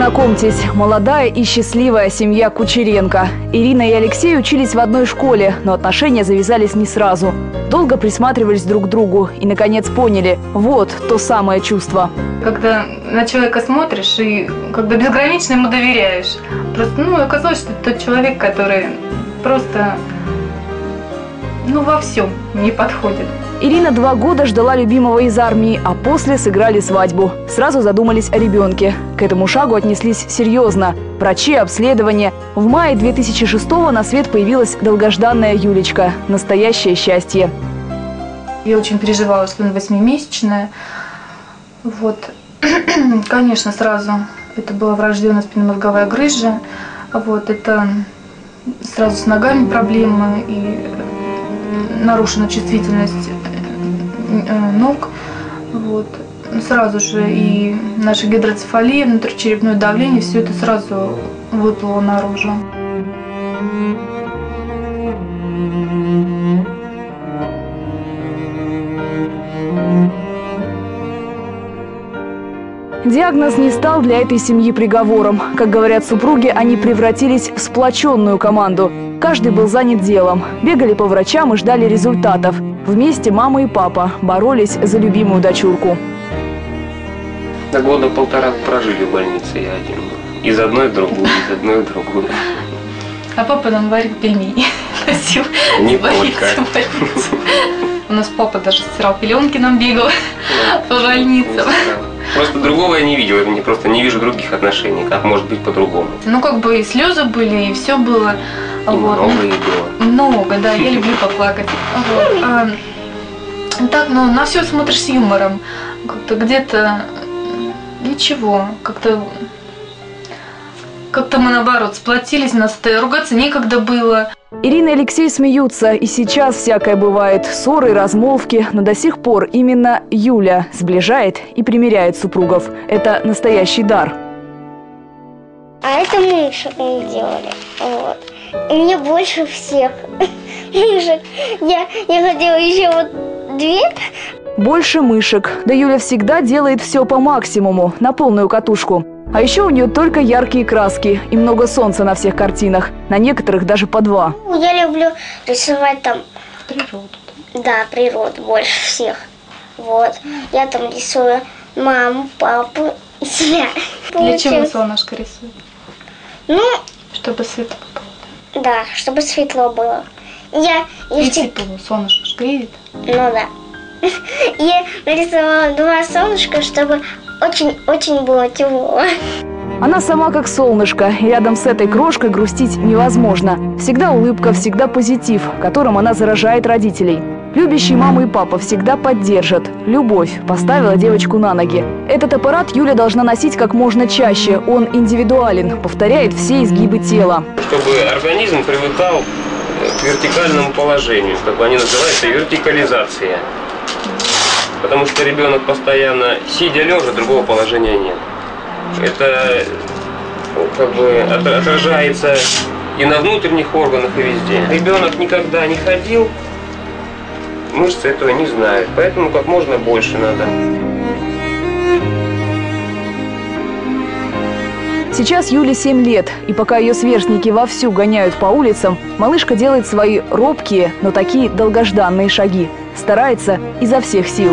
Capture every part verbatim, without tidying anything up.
Знакомьтесь, молодая и счастливая семья Кучеренко. Ирина и Алексей учились в одной школе, но отношения завязались не сразу. Долго присматривались друг к другу и, наконец, поняли – вот то самое чувство. Когда на человека смотришь и когда безгранично ему доверяешь. Просто, ну, оказалось, что это тот человек, который просто, ну, во всем не подходит. Ирина два года ждала любимого из армии, а после сыграли свадьбу. Сразу задумались о ребенке. К этому шагу отнеслись серьезно. Врачи, обследования. В мае две тысячи шестого на свет появилась долгожданная Юлечка. Настоящее счастье. Я очень переживала, что она восьмимесячная. Вот. Конечно, сразу это была врожденная спинномозговая грыжа. Вот. Это сразу с ногами проблемы и нарушена чувствительность ног. Вот. Сразу же и наша гидроцефалия, внутричерепное давление, все это сразу выплыло наружу. Диагноз не стал для этой семьи приговором. Как говорят супруги, они превратились в сплоченную команду. Каждый был занят делом. Бегали по врачам и ждали результатов. Вместе мама и папа боролись за любимую дочурку. На года полтора прожили в больнице я один. Из одной в другую, из одной в другую. А папа нам варит пельмени. Носил Не только. У нас папа даже стирал пеленки, нам бегал по больницам. Просто другого я не видел, я просто не вижу других отношений, как может быть по-другому. Ну, как бы и слезы были, и все было. И вот. много и было. Много, да, я люблю поплакать. Вот. А, так, ну, на все смотришь с юмором. Как-то где-то ничего, как-то как-то мы наоборот сплотились, нас ругаться некогда было. Ирина и Алексей смеются, и сейчас всякое бывает. Ссоры, размолвки, но до сих пор именно Юля сближает и примиряет супругов. Это настоящий дар. А это мышек мы делали. Вот. И мне больше всех мышек. Я, я хотела еще вот две. Больше мышек. Да Юля всегда делает все по максимуму, на полную катушку. А еще у нее только яркие краски и много солнца на всех картинах. На некоторых даже по два. Я люблю рисовать там Природу. Да, природу больше всех. Вот. Я там рисую маму, папу и себя. Для чего солнышко рисует? Ну, чтобы светло было. да, чтобы светло было. Я, я И всег- тепло, солнышко греет. Ну да. Я нарисовала два солнышка, чтобы очень-очень было тепло. Она сама как солнышко, и рядом с этой крошкой грустить невозможно. Всегда улыбка, всегда позитив, которым она заражает родителей. Любящие мама и папа всегда поддержат. Любовь поставила девочку на ноги. Этот аппарат Юля должна носить как можно чаще. Он индивидуален, повторяет все изгибы тела. Чтобы организм привыкал к вертикальному положению, как они называются, вертикализация. Потому что ребенок постоянно, сидя лежа, другого положения нет. Это как бы отражается и на внутренних органах, и везде. Ребенок никогда не ходил, мышцы этого не знают, поэтому как можно больше надо. Сейчас Юле семь лет, и пока ее сверстники вовсю гоняют по улицам, малышка делает свои робкие, но такие долгожданные шаги. Старается изо всех сил.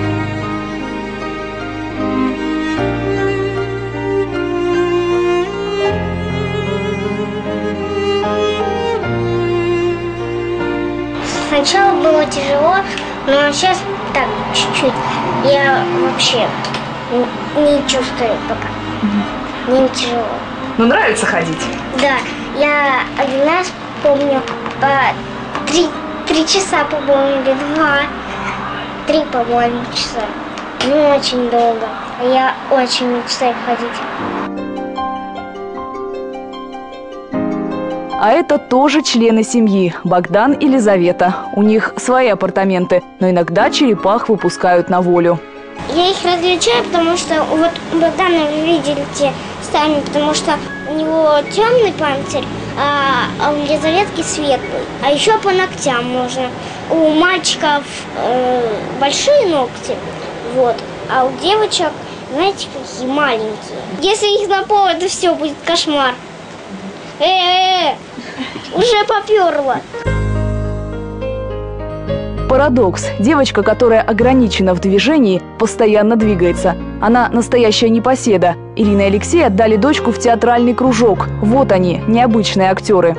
Сначала было тяжело, но сейчас так, чуть-чуть. Я вообще не чувствую пока. Мне тяжело. Ну, нравится ходить? Да, я один раз помню, по три, три часа, по-моему, или два. Три, по-моему, часа. Ну, очень долго. Я очень мечтаю ходить. А это тоже члены семьи – Богдан и Елизавета. У них свои апартаменты, но иногда черепах выпускают на волю. Я их различаю, потому что вот у Богдана вы видели те сами, потому что у него темный панцирь, а, а у Елизаветки светлый. А еще по ногтям можно. У мальчиков э, большие ногти, вот, а у девочек знаете, какие маленькие. Если их на пол, это все будет кошмар. Э-э-э, уже поперло. Парадокс. Девочка, которая ограничена в движении, постоянно двигается. Она настоящая непоседа. Ирина и Алексей отдали дочку в театральный кружок. Вот они, необычные актеры.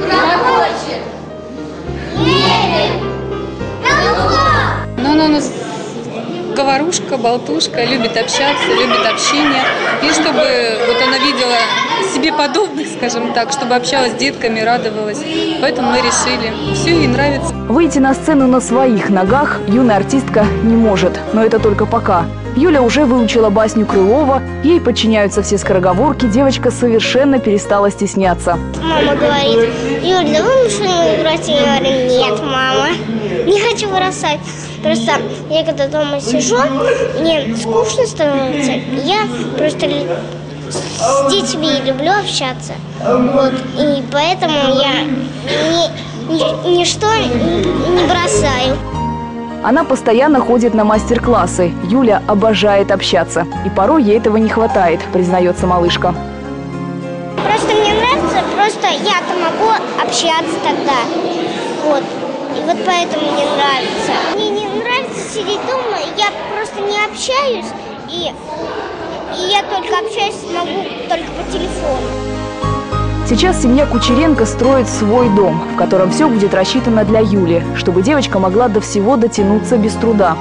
Но она у нас говорушка, болтушка, любит общаться, любит общение. И чтобы вот она видела себе подобных, скажем так, чтобы общалась с детками, радовалась. Поэтому мы решили. Все ей нравится. Выйти на сцену на своих ногах юная артистка не может. Но это только пока. Юля уже выучила басню Крылова, ей подчиняются все скороговорки, девочка совершенно перестала стесняться. Мама говорит: Юля, давай машину играть? Я говорю: нет, мама, не хочу бросать. Просто я когда дома сижу, мне скучно становится, я просто с детьми люблю общаться. Вот, и поэтому я ни, ни, ничто не бросаю. Она постоянно ходит на мастер-классы. Юля обожает общаться. И порой ей этого не хватает, признается малышка. Просто мне нравится, просто я-то могу общаться тогда. Вот. И вот поэтому мне нравится. Мне не нравится сидеть дома, я просто не общаюсь. И, и я только общаюсь могу только по телефону. Сейчас семья Кучеренко строит свой дом, в котором все будет рассчитано для Юли, чтобы девочка могла до всего дотянуться без труда.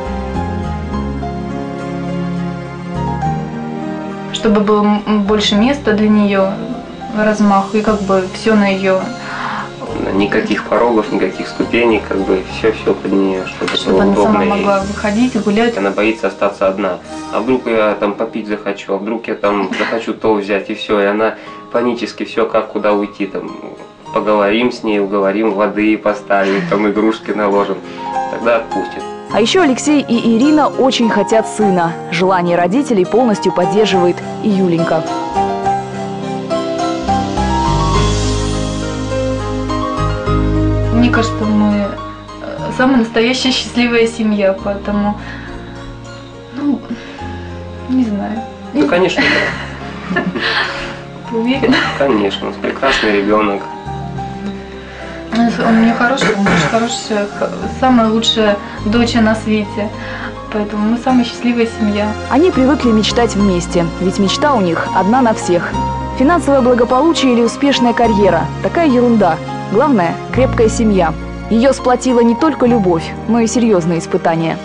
Чтобы было больше места для нее, размах, и как бы все на ее... Никаких порогов, никаких ступеней, как бы все-все под нее, чтобы, чтобы было она удобно. сама могла выходить и гулять. Она боится остаться одна. А вдруг я там попить захочу, а вдруг я там захочу то взять, и все. И она панически все, как куда уйти. Там, поговорим с ней, уговорим, воды поставим, там игрушки наложим. Тогда отпустит. А еще Алексей и Ирина очень хотят сына. Желание родителей полностью поддерживает и Юленька. Мне кажется, мы самая настоящая счастливая семья, поэтому, ну, не знаю. Ну, конечно, да. Ты уверена? Конечно, у нас прекрасный ребенок. Он у меня хороший, он очень хорошая, самая лучшая дочь на свете. Поэтому мы самая счастливая семья. Они привыкли мечтать вместе, ведь мечта у них одна на всех. Финансовое благополучие или успешная карьера – такая ерунда. Главное – крепкая семья. Ее сплотила не только любовь, но и серьезные испытания.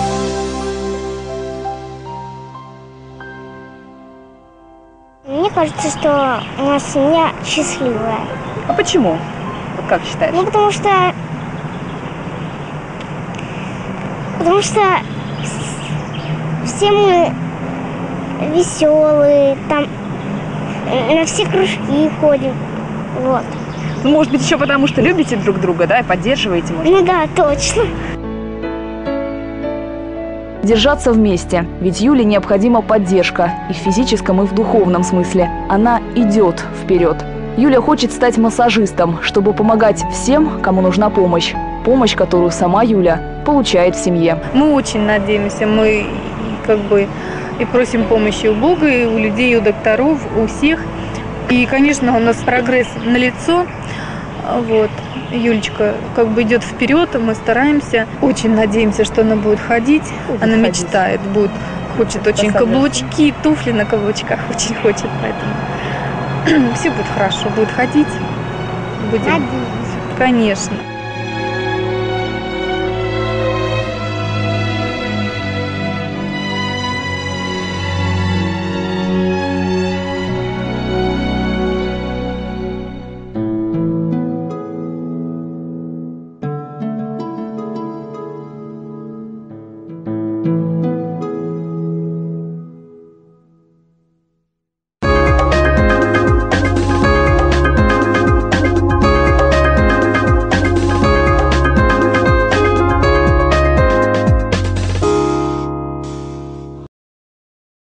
Мне кажется, что у нас семья счастливая. А почему? Вот как считаешь? Ну, потому что... Потому что все мы веселые, там на все кружки ходим. Вот. Ну, может быть, еще потому, что любите друг друга, да, и поддерживаете, может? Ну да, точно. Держаться вместе, ведь Юле необходима поддержка и в физическом, и в духовном смысле. Она идет вперед. Юля хочет стать массажистом, чтобы помогать всем, кому нужна помощь. Помощь, которую сама Юля получает в семье. Мы очень надеемся, мы как бы и просим помощи у Бога, и у людей, и у докторов, у всех. И, конечно, у нас прогресс налицо. Вот. Юлечка как бы идет вперед, мы стараемся. Очень надеемся, что она будет ходить. Будет она ходить. Мечтает, будет, хочет очень каблучки, туфли на каблучках очень хочет, поэтому все будет хорошо, будет ходить. Будем. Надеюсь. Конечно.